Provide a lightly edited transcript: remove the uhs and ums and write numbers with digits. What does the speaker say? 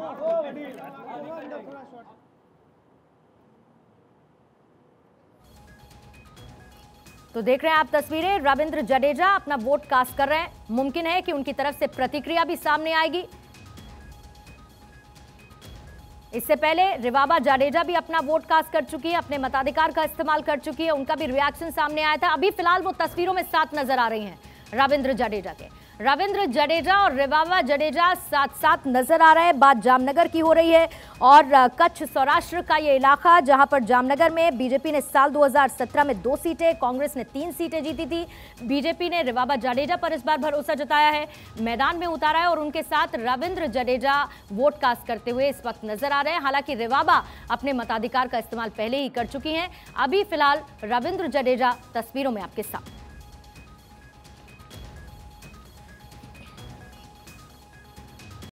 तो देख रहे हैं आप तस्वीरें, रविंद्र जडेजा अपना वोट कास्ट कर रहे हैं। मुमकिन है कि उनकी तरफ से प्रतिक्रिया भी सामने आएगी। इससे पहले रिवाबा जाडेजा भी अपना वोट कास्ट कर चुकी है, अपने मताधिकार का इस्तेमाल कर चुकी है। उनका भी रिएक्शन सामने आया था। अभी फिलहाल वो तस्वीरों में साथ नजर आ रही हैं रविंद्र जडेजा के। रविंद्र जडेजा और रिवाबा जाडेजा साथ साथ नजर आ रहे हैं। बात जामनगर की हो रही है और कच्छ सौराष्ट्र का ये इलाका, जहां पर जामनगर में बीजेपी ने साल 2017 में 2 सीटें, कांग्रेस ने 3 सीटें जीती थी। बीजेपी ने रिवाबा जाडेजा पर इस बार भरोसा जताया है, मैदान में उतारा है और उनके साथ रविंद्र जडेजा वोट कास्ट करते हुए इस वक्त नजर आ रहे हैं। हालांकि रिवाबा अपने मताधिकार का इस्तेमाल पहले ही कर चुकी हैं। अभी फिलहाल रविंद्र जडेजा तस्वीरों में आपके साथ।